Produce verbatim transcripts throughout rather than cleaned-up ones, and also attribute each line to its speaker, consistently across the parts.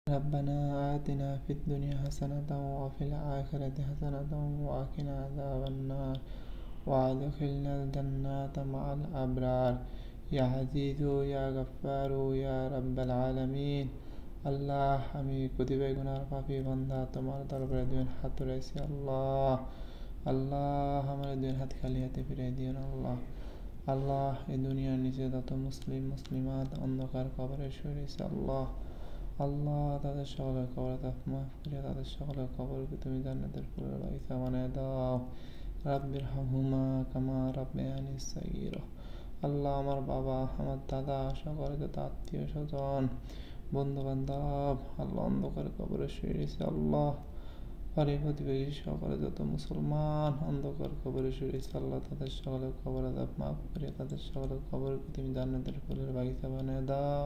Speaker 1: ربنا آتنا في الدنيا حسنة وفي الآخرة حسنة وقنا عذاب النار وادخلنا الجنة مع الأبرار يا عزيز يا غفار يا رب العالمين। আল্লাহ, আমি কতিপয় গুনার পাপী বান্দা তোমার দরবারে দুই হাত রয়েছি আল্লাহ। আল্লাহ, আমার দুই হাত খালি হাতে ফিরিয়ে দিও না আল্লাহ। আল্লাহ, এই দুনিয়ার নিচে যত মুসলিম মুসলিমাত অন্ধকার কবরে শুয়ে রয়েছে আল্লাহ। আল্লাহ, তাদের সকলের কবর মাফ করিয়া তাদের সকলের কবরকে তুমি জান্নাতের ফুলের বাগিচা বানিয়ে দাও। রাব্বিরহামহুমা কামা রাব্বায়ানি সগীরা। আল্লাহ, আমার বাবা, আমার দাদা, সকলে যত আত্মীয় স্বজন, বন্ধু বান্ধব আল্লাহ অন্ধকার কবরে শুয়ে রয়েছে আল্লাহ। পাড়ি প্রতিবেশী সকলে যত মুসলমান অন্ধকার কবরে শুয়ে রয়েছে আল্লাহ, তাদের সকলের কবর মাফ করিয়া তাদের সকলের কবরকে তুমি জান্নাতের ফুলের বাগিচা বানিয়ে দাও।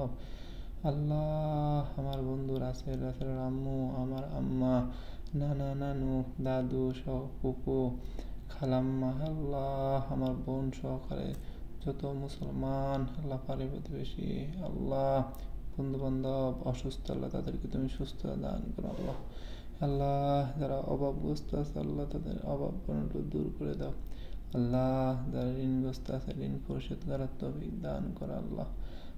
Speaker 1: আল্লাহ, আমার বন্ধু রাসেল, রাসেলের আম্মু, আমার আম্মা, নানা নানু, দাদু সহ ফুপু, খালাম্মা, আল্লাহ আমার বোন সহকারে যত মুসলমান আল্লাহ, পাড়ি প্রতিবেশী আল্লাহ, বন্ধু বান্ধব অসুস্থ আল্লাহ, তাদেরকে তুমি সুস্থ দান করো আল্লাহ। আল্লাহ, যারা অভাবগ্রস্ত আছে আল্লাহ, তাদের অভাব দূর করে দাও আল্লাহ। যারা ঋণগ্রস্ত আছে ঋণ পরিশোধ করার তৌফিক দান করো আল্লাহ।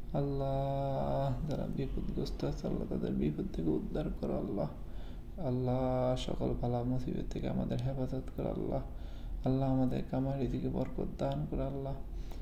Speaker 1: আল্লাহ, যারা বিপদগ্রস্ত আছে আল্লাহ, তাদের বিপদ থেকে উদ্ধার করো আল্লাহ। আল্লাহ, সকল বালা মুসিবত থেকে আমাদের হেফাজত করো আল্লাহ। আল্লাহ, আমাদের কামারি থেকে বরকত দান করো আল্লাহ।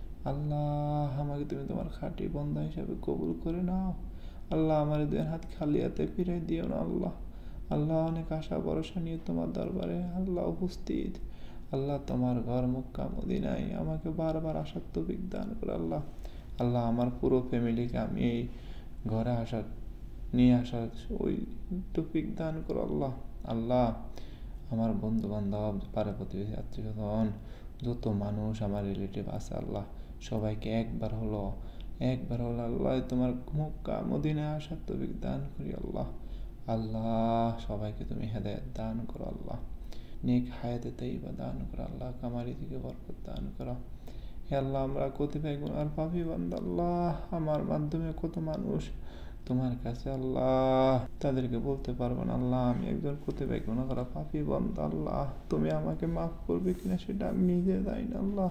Speaker 1: আল্লাহ, আমাকে তুমি তোমার খাঁটি বন্ধা হিসাবে কবুল করে নাও আল্লাহ। আমার দুই হাত খালি হাতে ফিরে দিও না আল্লাহ। আল্লাহ, অনেক আশা ভরসা নিয়ে তোমার দরবারে আল্লাহ উপস্থিত আল্লাহ। তোমার ঘর মক্কা মদিনায় আমাকে বারবার আসার তৌফিক দান করো আল্লাহ। আল্লাহ, আমার পুরো ফ্যামিলিকে আমি এই ঘরে আসার নিয়ে আসার ওই তৌফিক দান করো আল্লাহ। আল্লাহ, আমার বন্ধু বান্ধব পাড়া প্রতিবেশী আত্মীয় স্বজন যত মানুষ আমার রিলেটিভ আছে আল্লাহ, সবাইকে একবার হলো একবার হলো আল্লাহ তোমার মক্কা মদিনায় আসার তৌফিক দান করি আল্লাহ। আল্লাহ, সবাইকে তুমি হেদায়েত দান করো আল্লাহ। নেক হায়াতে তাইয়্যিবা দান করো আল্লাহ। কামারি থেকে বরকত দান করো। হে আল্লাহ, আমরা কতিপয় গুনার পাপী বান্দা আল্লাহ, আমার মাধ্যমে কত মানুষ তোমার কাছে আল্লাহ তাদেরকে বলতে পারবো না আল্লাহ, আমি একজন কতিপয় গুনাহ করা পাপী বান্দা আল্লাহ। তুমি আমাকে মাফ করবে কিনা সেটা আমি নিজে জানি না আল্লাহ।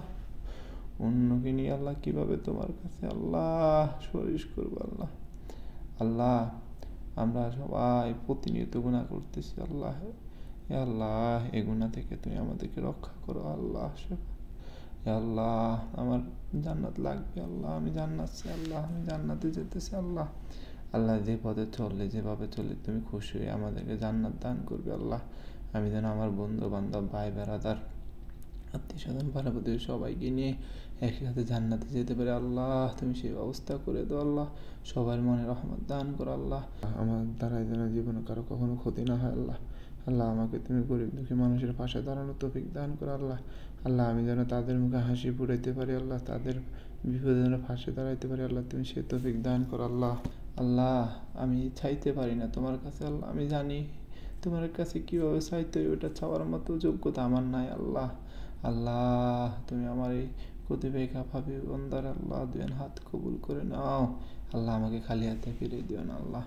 Speaker 1: অন্যকে নিয়ে আল্লাহ কিভাবে তোমার কাছে আল্লাহ সুপারিশ করবো আল্লাহ। আল্লাহ, আমরা সবাই প্রতিনিয়ত গুনাহ করতেছি আল্লাহ। হে আল্লাহ, এই গুনাহ থেকে তুমি আমাদেরকে রক্ষা করো আল্লাহ। হে আল্লাহ, আমার জান্নাত লাগবে আল্লাহ, আমি জান্নাত চাই আল্লাহ, আমি জান্নাতে যেতেছি আল্লাহ। আল্লাহ, যে পথে চললে যেভাবে চললে তুমি খুশি হয়ে আমাদেরকে জান্নাত দান করবে আল্লাহ। আমি যেন আমার বন্ধু বান্ধব ভাই বেড়াদার আত্মীয় স্বজন পাড়া প্রতিবেশী সবাইকে নিয়ে একসাথে জান্নাতে যেতে পারে আল্লাহ। তুমি সেই ব্যবস্থা করে দাও আল্লাহ। সবার মনে রহমত দান করো আল্লাহ। আমার দ্বারা যেন জীবনে কারো কখনো ক্ষতি না হয় আল্লাহ। আল্লাহ, আমাকে তুমি গরিব দুঃখী মানুষের পাশে দাঁড়ানোর তৌফিক দান করো আল্লাহ। আল্লাহ, আমি যেন তাদের মুখে হাসি ফুটাইতে পারি আল্লাহ, তাদের বিপদে যেন পাশে দাঁড়াইতে পারি আল্লাহ, তুমি সে তৌফিক দান করো আল্লাহ। আল্লাহ, আমি চাইতে পারি না তোমার কাছে আল্লাহ, আমি জানি তোমার কাছে কীভাবে চাইতে হয়, ওটা চাওয়ার মতো যোগ্যতা আমার নাই আল্লাহ। আল্লাহ, তুমি আমার এই কতিপয় পাপী বান্দার আল্লাহ দুই হাত কবুল করে নাও আল্লাহ। আমাকে খালি হাতে ফিরে দিও না আল্লাহ।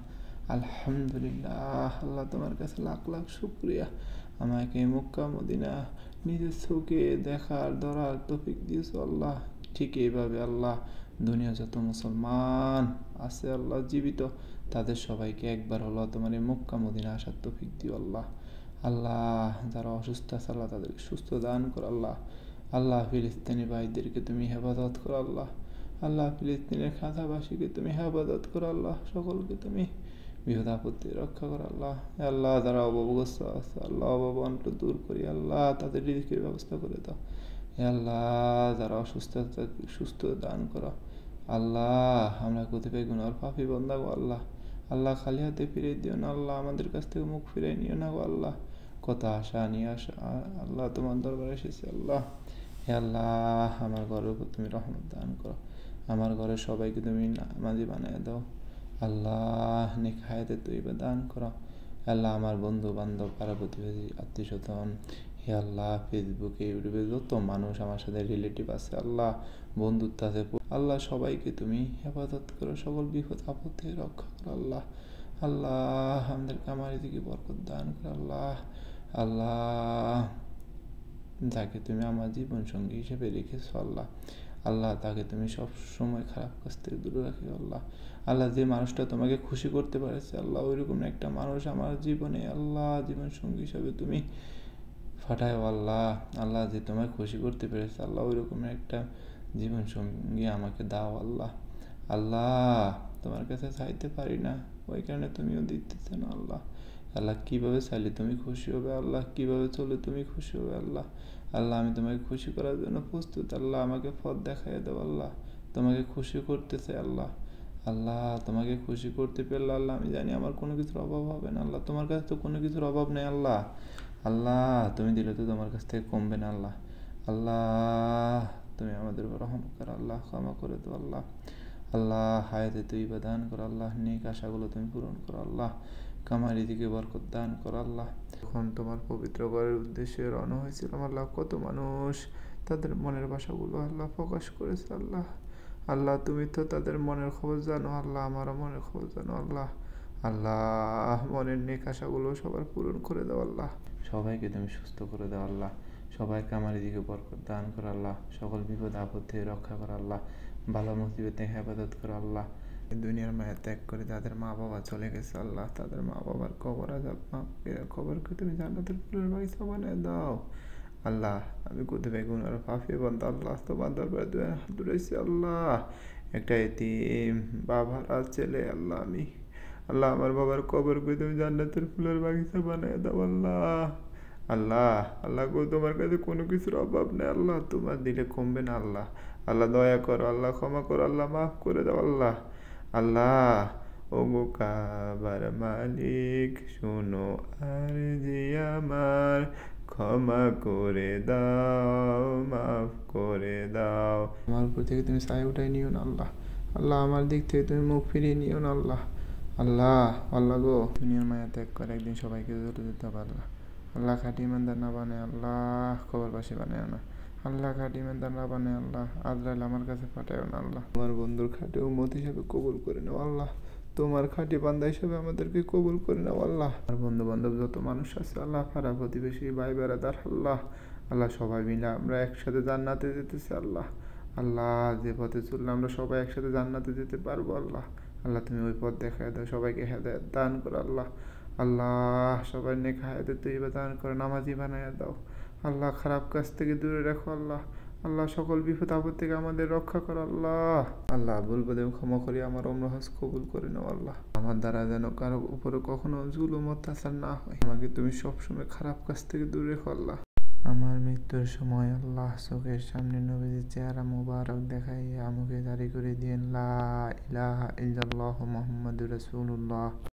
Speaker 1: আলহামদুলিল্লাহ আল্লাহ, তোমার কাছে লাখ লাখ শুকরিয়া, আমাকে মক্কা মদিনা নিজের চোখে দেখার ধরার তৌফিক দিয়েছো আল্লাহ। ঠিক এইভাবে আল্লাহ দুনিয়া যত মুসলমান আছে আল্লাহ জীবিত, তাদের সবাইকে একবার হলো তোমার এই মক্কা মদিনা আসার তৌফিক দিও আল্লাহ। আল্লাহ, যারা অসুস্থ আছে আল্লাহ, তাদেরকে সুস্থ দান করো আল্লাহ। আল্লাহ, ফিলিস্তিনি ভাইদেরকে তুমি হেফাজত করো আল্লাহ। আল্লাহ, ফিলিস্তিনের খাতাবাসীকে তুমি হেফাজত করো আল্লাহ। সকলকে তুমি বিপদ আপত্তি রক্ষা করো আল্লাহ। আল্লাহ, যারা অভাবগ্রস্ত আছে আল্লাহ, অভাব অনটন দূর করি আল্লাহ, তাদের রিজিকের ব্যবস্থা করে দাও। হে আল্লাহ, যারা অসুস্থ সুস্থ দান করো আল্লাহ। আমরা কতিপয় গুনার পাপী বান্দা গো আল্লাহ। আল্লাহ, খালি হাতে ফিরে দিও না আল্লাহ, আমাদের কাছ থেকে মুখ ফিরে নিও না গো আল্লাহ। কত আশা নিয়ে আসা আল্লাহ তোমার দরবারে এসেছে আল্লাহ। হে আল্লাহ, আমার ঘরের উপর তুমি রহমত দান করো, আমার ঘরের সবাইকে তুমি নামাজি বানিয়ে দাও আল্লাহ। নেক হায়াতে তৈবা দান করো আল্লাহ। আমার বন্ধু বান্ধব পাড়া প্রতিবেশী আত্মীয় স্বজন হে আল্লাহ, ফেসবুকে ইউটিউবে যত মানুষ আমার সাথে রিলেটিভ আছে আল্লাহ, বন্ধুত্ব আছে আল্লাহ, সবাইকে তুমি হেফাজত করো, সকল বিপদ আপদ থেকে রক্ষা করো আল্লাহ। আল্লাহ আমাদেরকে আমার দিকে বরকত দান করো আল্লাহ। আল্লাহ যাকে তুমি আমার জীবন সঙ্গী হিসেবে রেখেছো আল্লাহ, আল্লাহ তাকে তুমি সব সময় খারাপ কাজ থেকে দূরে রাখো আল্লাহ। আল্লাহ যে মানুষটা তোমাকে খুশি করতে পারেছে আল্লাহ, ওইরকম একটা মানুষ আমার জীবনে আল্লাহ জীবন সঙ্গী হিসাবে তুমি ফাটায় আল্লাহ। আল্লাহ যে তোমায় খুশি করতে পেরেছে আল্লাহ, ওইরকম একটা জীবন সঙ্গী আমাকে দাও আল্লাহ। আল্লাহ তোমার কাছে চাইতে পারি না, ওই কারণে তুমিও দিতেছো না আল্লাহ। আল্লাহ কীভাবে চাইলে তুমি খুশি হবে আল্লাহ, কীভাবে চলে তুমি খুশি হবে আল্লাহ। আল্লাহ আমি তোমাকে খুশি করার জন্য প্রস্তুত আল্লাহ, আমাকে পথ দেখাই দাও আল্লাহ। তোমাকে খুশি করতে চাই আল্লাহ। আল্লাহ তোমাকে খুশি করতে পারলে আল্লাহ আমি জানি আমার কোনো কিছুর অভাব হবে না আল্লাহ, তোমার কাছে তো কোনো কিছুর অভাব নেই আল্লাহ। আল্লাহ তুমি দিলে তো তোমার কাছ থেকে কমবে না আল্লাহ। আল্লাহ তুমি আমাদের উপর রহম করো আল্লাহ, ক্ষমা করে দাও আল্লাহ। আল্লাহ হায়াতে তুই বা দান করো আল্লাহ, নেক আশাগুলো তুমি পূরণ করো আল্লাহ, কামারি দিকে বরকত দান করো আল্লাহ। যখন তোমার পবিত্র ঘরের উদ্দেশ্যে রওনা হয়েছিলাম আল্লাহ, কত মানুষ তাদের মনের ভাষাগুলো আল্লাহ প্রকাশ করেছে আল্লাহ। আল্লাহ তুমি তো তাদের মনের খবর জানো আল্লাহ, আমারও মনের খবর জানো আল্লাহ। আল্লাহ মনের নেক আশাগুলো সবার পূরণ করে দাও আল্লাহ, সবাইকে তুমি সুস্থ করে দাও আল্লাহ, সবাইকে আমার দিকে বরকত দান করো আল্লাহ, সকল বিপদ আপদ থেকে রক্ষা করো আল্লাহ, ভালো মুসিবতে হেফাজত করো আল্লাহ। দুনিয়ার মায়া ত্যাগ করে যাদের মা বাবা চলে গেছে আল্লাহ, তাদের মা বাবার কবর আজাব মাফ করে কবরকে তুমি জান্নাতের ফুলের বাগিচা বানিয়ে দাও আল্লাহ। আমি কোথা বেগুন আর ফাফিয়ে বান্ধা আল্লাহ, তোমার দরবারে দুই হাত ধরেছি আল্লাহ। একটা এতিম বাবার আর ছেলে আল্লাহ আমি, আল্লাহ আমার বাবার কবরকে তুমি জান্নাতের ফুলের বাগিচা বানিয়ে দাও আল্লাহ। আল্লাহ আল্লাহ গো তোমার কাছে কোনো কিছুর অভাব নেই আল্লাহ, তোমার দিলে কমবে না আল্লাহ। আল্লাহ দয়া করো আল্লাহ, ক্ষমা করো আল্লাহ, মাফ করে দাও আল্লাহ। আল্লাহ ও গো কাবার মালিক শোনো আর যে আমার, ক্ষমা করে দাও মাফ করে দাও। আমার উপর থেকে তুমি ছায়া উঠাই নিও না আল্লাহ। আল্লাহ আমার দিক থেকে তুমি মুখ ফিরিয়ে নিও না আল্লাহ। আল্লাহ আল্লাহ গো দুনিয়ার মায়া ত্যাগ করে একদিন সবাইকে চলে যেতে হবে আল্লাহ। আল্লাহ খাঁটি ইমানদার না বানায় আল্লাহ, খবরবাসী বানায় না আল্লাহ, খাঁটি ইমানদার না বানায় আল্লাহ, আজরাইল আমার কাছে পাঠায়ও না আল্লাহ। তোমার বন্ধুর খাঁটি উম্মত হিসেবে কবুল করে নাও আল্লাহ, তোমার খাঁটি বান্দা হিসেবে আমাদেরকে কবুল করে নাও আল্লাহ। আর বন্ধু বান্ধব যত মানুষ আছে আল্লাহ, পাড়া প্রতিবেশী ভাই বেড়াদার আল্লাহ, আল্লাহ সবাই মিলে আমরা একসাথে জান্নাতে যেতেছি আল্লাহ। আল্লাহ যে পথে চললে আমরা সবাই একসাথে জান্নাতে যেতে পারবো আল্লাহ। আল্লাহ তুমি ওই পথ দেখায় দাও, সবাইকে হেদায়েত দান করো আল্লাহ। আল্লাহ সবাই নেক হায়াতে তৈবা দান করো, নামাজি বানাইয়া দাও আল্লাহ, খারাপ কাজ থেকে দূরে রাখো আল্লাহ। আল্লাহ সকল বিপদ আপদ থেকে আমাদের রক্ষা করো আল্লাহ। আল্লাহ বলবো দেব ক্ষমা করি, আমার ওমরা হজ কবুল করে নাও আল্লাহ। আমার দ্বারা যেন কারো উপরে কখনো জুলুম অত্যাচার না হয়, আমাকে তুমি সবসময় খারাপ কাজ থেকে দূরে রেখো আল্লাহ। আমার মৃত্যুর সময় আল্লাহ চোখের সামনে নবীজির চেহারা মুবারক দেখাইয়া আমাকে জারি করে দিয়েন লা ইলাহা ইল্লাল্লাহু মুহাম্মাদুর রাসূলুল্লাহ।